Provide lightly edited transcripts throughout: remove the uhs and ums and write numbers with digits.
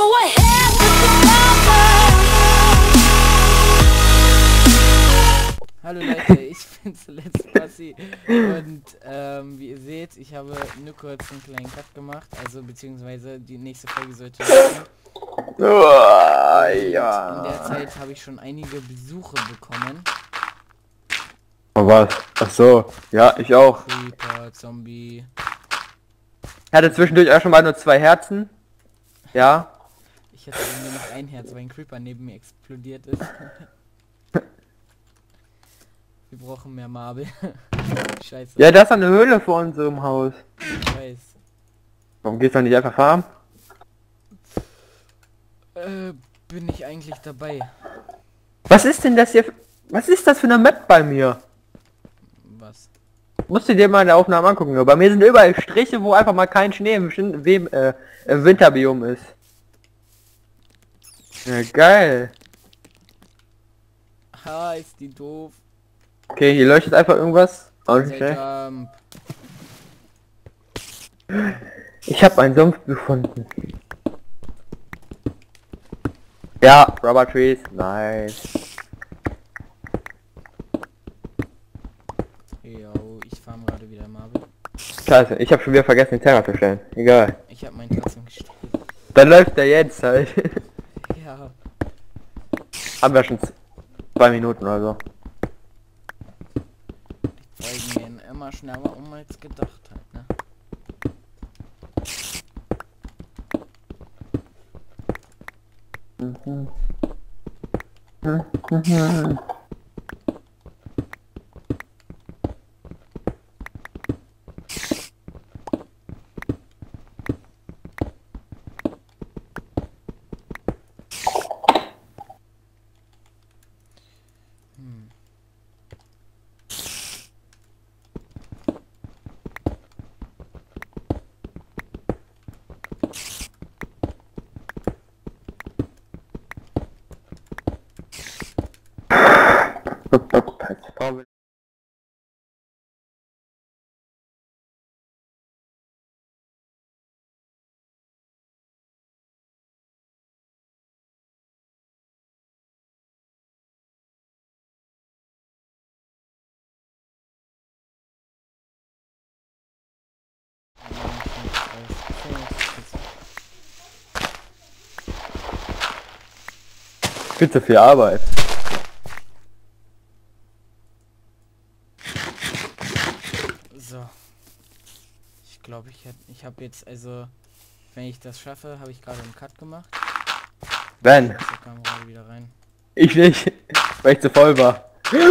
ahead with the Hallo Leute, ich bin zuletzt Passi und wie ihr seht, ich habe nur kurz einen kleinen Cut gemacht, also beziehungsweise die nächste Folge sollte laufen. Ja. In der Zeit habe ich schon einige Besuche bekommen. Oh was? Ach so. Ja, ich auch. Creeper, Zombie. Ich hatte zwischendurch auch schon mal nur 2 Herzen. Ja. Ich hatte nur noch ein Herz, weil ein Creeper neben mir explodiert ist. Wir brauchen mehr Marble. Scheiße. Ja, das ist eine Höhle vor unserem Haus. Ich weiß. Warum geht's dann nicht einfach farmen? Bin ich eigentlich dabei? Was ist denn das hier? Was ist das für eine Map bei mir? Was? Musst du dir mal in der Aufnahme angucken. Bei mir sind überall Striche, wo einfach mal kein Schnee im Winterbiom ist. Ja, geil. Ha, ist die doof. Okay, hier leuchtet einfach irgendwas. Auch nicht schlecht. Jump. Ich habe einen Sumpf gefunden. Ja, Rubber Trees, nice. Jo, ich farm gerade wieder Marble. Scheiße, ich habe schon wieder vergessen, den Timer zu stellen. Egal. Ich habe meinen trotzdem gestellt. Dann läuft der jetzt halt. Ja. Haben wir schon 2 Minuten oder so. Die Folgen gehen immer schneller um als gedacht halt, ne? Viel zu viel Arbeit. So. Ich glaube, ich habe jetzt, also, wenn ich das schaffe, habe ich gerade einen Cut gemacht. Ben, Da kam gerade wieder rein. ich nicht, weil ich zu voll war.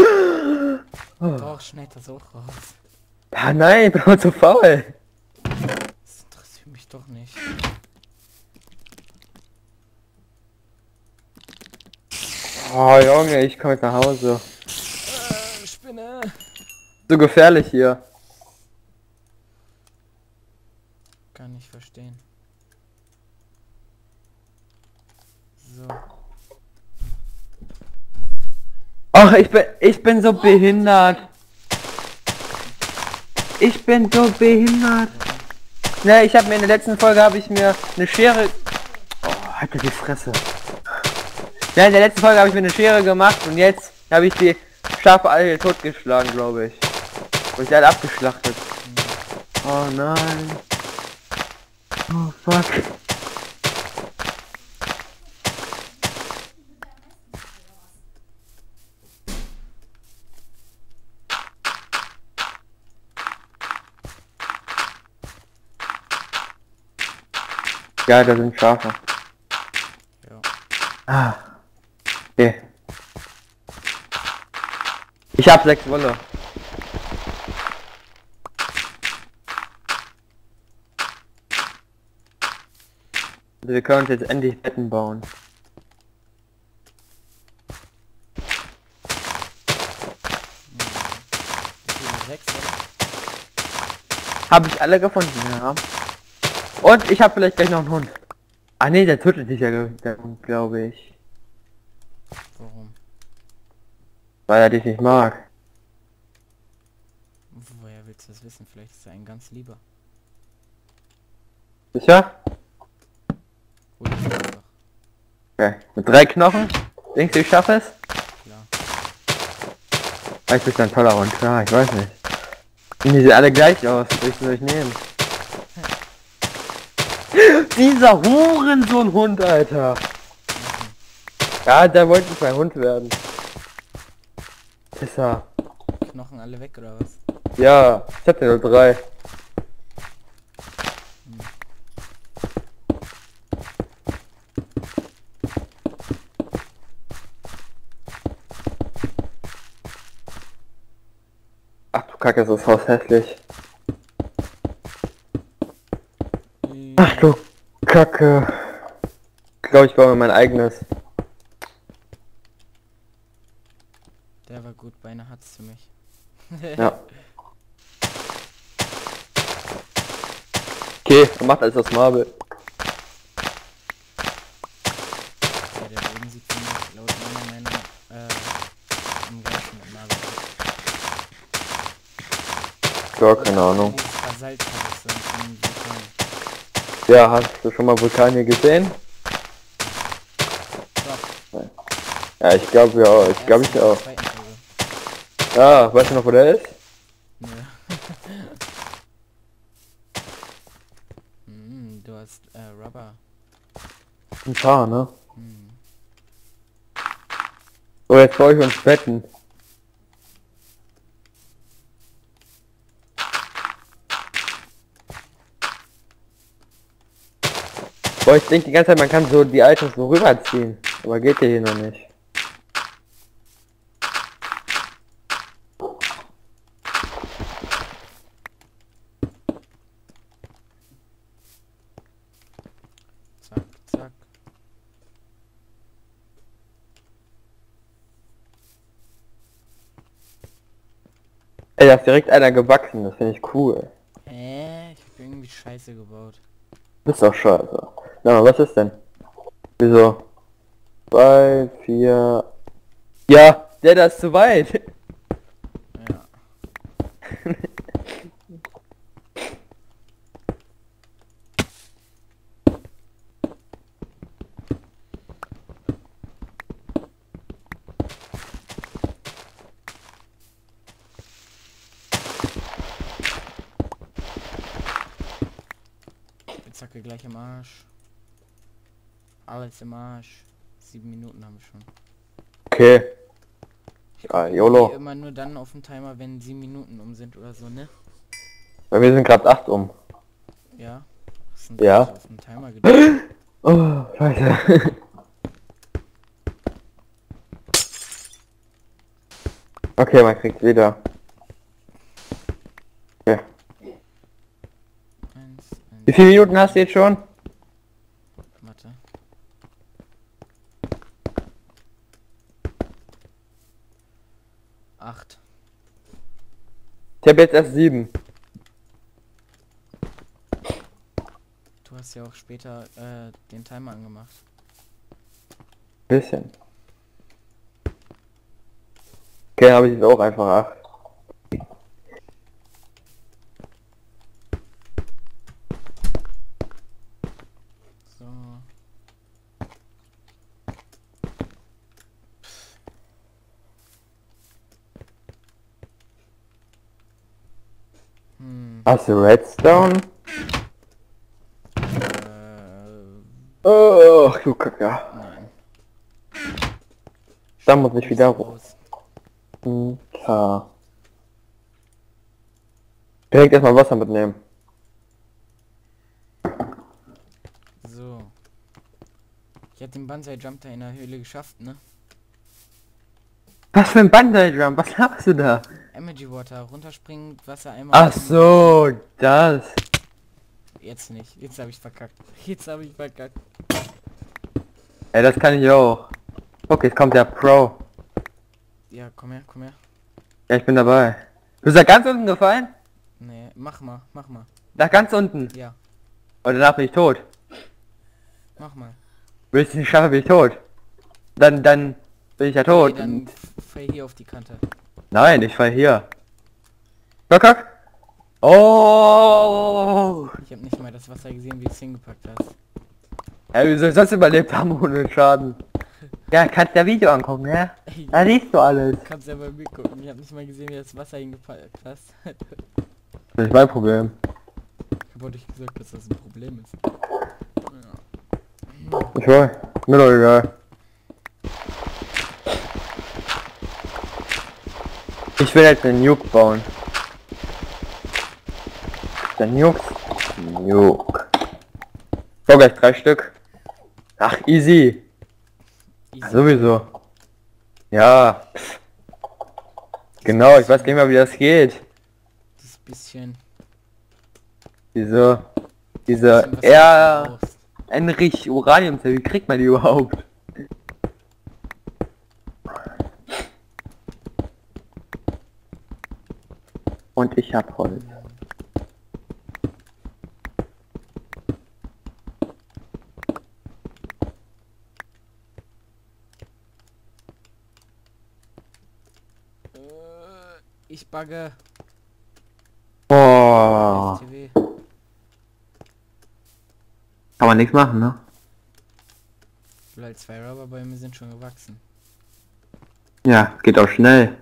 Doch, schneid das auch raus. Ah nein, ich bin auch zu faul. Das interessiert mich doch nicht. Oh Junge, ich komme jetzt nach Hause. Spinne! So gefährlich hier. Kann ich verstehen. So. Ach, ich bin so behindert. Ich bin so behindert. Ne, ich habe mir in der letzten Folge habe ich mir eine Schere. Oh, halt die Fresse. Ja, in der letzten Folge habe ich mir eine Schere gemacht und jetzt habe ich die Schafe alle totgeschlagen, glaube ich. Und sie alle abgeschlachtet. Oh nein. Oh fuck. Ja, da sind Schafe. Ja. Ah. Okay. Ich habe 6 Wolle. Also wir können uns jetzt endlich Betten bauen. Okay, 6, oder? Habe ich alle gefunden, ja. Und ich habe vielleicht gleich noch einen Hund. Ah ne, der tötet dich ja, der Hund, glaube ich. Warum? Weil er dich nicht mag. Woher willst du das wissen? Vielleicht ist er ein ganz lieber. Sicher? Hol ich einfach. Okay. Mit 3 Knochen? Denkst du, ich schaffe es? Klar. Vielleicht bist du ein toller Hund. Ja, ich weiß nicht. Die sehen alle gleich aus. Welchen soll ich nehmen? Dieser Hurensohn-Hund, Alter. Ja, der wollte nicht mein Hund werden. Pisser. Knochen alle weg oder was? Ja, ich hab nur 3. Ach du Kacke, ist das Haus hässlich. Ach du Kacke. Ich glaube, ich baue mir mein eigenes. Der war gut, Beine hat's für mich. Ja. Okay, er macht alles aus Marble. Ja, der Boden sieht für mich laut meiner Meinung am gleichen mit Marvel aus. Ja, keine Ahnung. Dieses Basalthaus von Vulkan. Ja, hast du schon mal Vulkane gesehen? Doch, Ja, ich glaube ja, ich glaube ich auch. Zweiten Folge. Ja, weißt du noch, wo der ist? Nö. Du hast Rubber. Ein paar, ne? Hm. So, jetzt brauche ich uns Betten. Boah, ich denke die ganze Zeit, man kann so die Items so rüberziehen. Aber geht ja hier noch nicht. Zack, zack. Ey, da ist direkt einer gewachsen, das finde ich cool. Ich hab irgendwie Scheiße gebaut. Das ist doch scheiße. Na, was ist denn? Wieso? 2, 4... Ja, der da ist zu weit. Ja. Zacke gleich im Arsch. Alles im Arsch. 7 Minuten haben wir schon. Okay. Ja, YOLO. Immer nur dann auf dem Timer, wenn 7 Minuten um sind oder so, ne? Bei mir sind gerade 8 um. Ja. Was sind Ja. auf dem Timer gedacht? Oh, scheiße. Okay, man kriegt wieder. Okay. Wie viele Minuten hast du jetzt schon? Warte. Acht. Ich habe jetzt erst 7. Du hast ja auch später den Timer angemacht. Bisschen. Okay, habe ich jetzt auch einfach 8. So. Hast du Redstone? Äh, Oh, du Kacke. nein. Da muss ich wieder Raus. Klar. Direkt erstmal Wasser mitnehmen. So. Ich hab den Banzai Jump da in der Höhle geschafft, ne? Was für ein Bungee-Jump? Was machst du da? Energy Water, runterspringen, Wasser einmal. Ach so, das. Jetzt nicht. Jetzt habe ich verkackt. Jetzt habe ich verkackt. Ey, das kann ich auch. Okay, jetzt kommt der Pro. Ja, komm her, komm her. Ja, ich bin dabei. Du bist da ganz unten gefallen? Nee, mach mal, mach mal. Da ganz unten. Ja, Und danach bin ich tot. mach mal. Willst du nicht schaffen, bin ich tot. Dann bin ich ja tot. Okay, dann Und fall hier auf die Kante. nein, ich fall hier. Kack. Oh. Ich habe nicht mal das Wasser gesehen, wie du es hingepackt hast. Ja, wie soll ich das überlebt haben ohne Schaden? Ja, kannst ja Video angucken, ne? Ey, Da siehst du alles. kannst ja bei mir gucken. Ich habe nicht mal gesehen, wie das Wasser hingepackt hast. Das ist mein Problem. Ich habe euch gesagt, dass das ein Problem ist. Ja. Ich weiß. Mir doch egal. Ich will jetzt einen Nuke bauen. Der Nuke? Nuke. So, gleich 3 Stück. Ach, easy. Easy. Sowieso. Ja. Genau, ich weiß nicht mehr, wie das geht. Das bisschen. Diese bisschen, was du eher brauchst. Enrich Uraniumzelle, wie kriegt man die überhaupt? Und ich hab Holz. Ich bugge. Boah. FTW. Kann man nichts machen, ne? Weil 2 Rubberbäume sind schon gewachsen. Ja, geht auch schnell.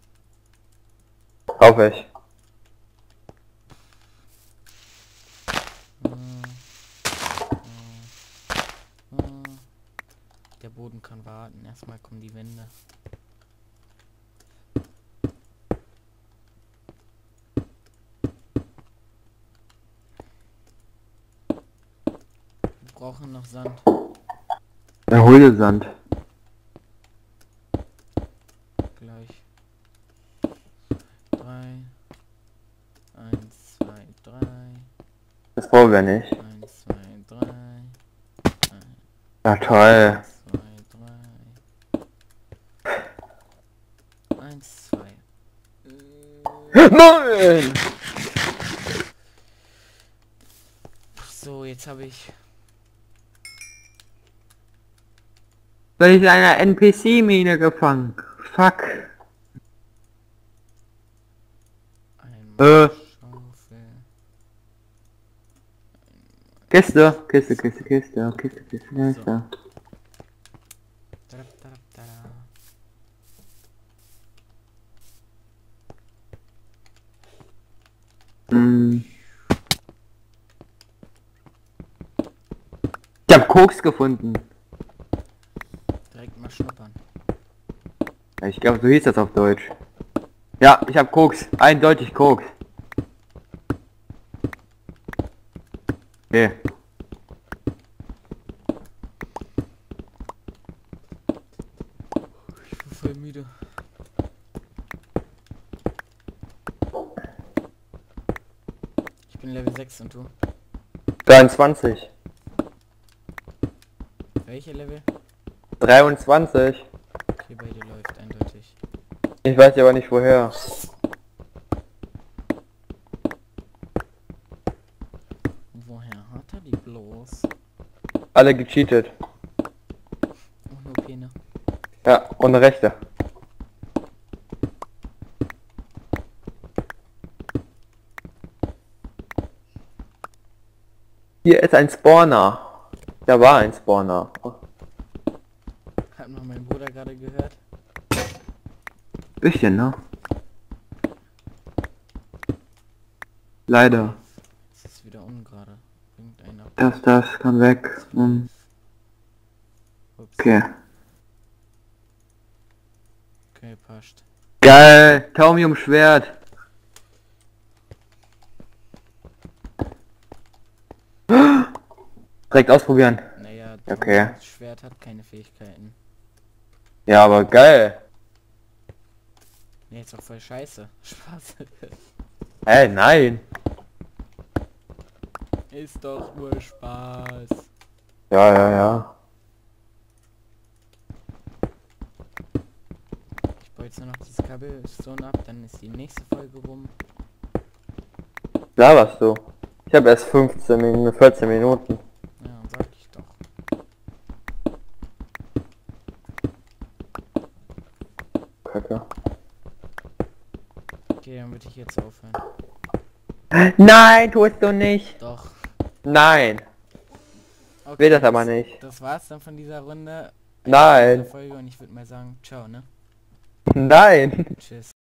Auf ich. Der Boden kann warten. Erstmal kommen die Wände. Wir brauchen noch Sand. Der Hohlsand. Gleich. 3. 1, 2, 3. Das brauchen wir nicht. 1, 2, 3. Ja, toll. 2, 3. 1, 2. Nein! So, jetzt habe ich... Weil ich in einer NPC-Mine gefangen. Fuck. Einmal Schaufel. Kiste, Kiste, Kiste, Kiste, Kiste, Kiste, Kiste. Tada. Hm. Ich hab Koks gefunden. Direkt mal schnuppern. Ja, ich glaube, so hieß das auf Deutsch. Ja, ich hab Koks. Eindeutig Koks. Okay. Ich bin voll müde. Ich bin Level 6 und du? 23. Welche Level? 23. Okay, bei dir läuft eindeutig. Ich weiß aber nicht woher. Woher hat er die bloß? Alle gecheatet. Ohne OP, ne? Ja, ohne Rechte. Hier ist ein Spawner. Da war ein Spawner. Hat noch mein Bruder gerade gehört. Bisschen, ne? Leider. Es ist wieder ungerade. Irgendeiner. Das kann weg. Ups. Okay. Okay, passt. Geil. Taumium-Schwert. Direkt ausprobieren. Naja, Okay. das Schwert hat keine Fähigkeiten. Ja, aber geil. Nee, ist doch voll scheiße. Spaß. Nein. Ist doch nur Spaß. Ja. Ich baue jetzt nur noch dieses Cobblestone ab, dann ist die nächste Folge rum. Laberst du? Ich habe erst 14 Minuten. Ja, sag ich doch. Kacke. Okay, dann würde ich jetzt aufhören. Nein, tust du nicht. Doch. Nein. Okay. Okay, will das aber nicht. Das war's dann von dieser Runde. Nein. Folge und ich würde mal sagen, ciao, ne? Nein. Tschüss.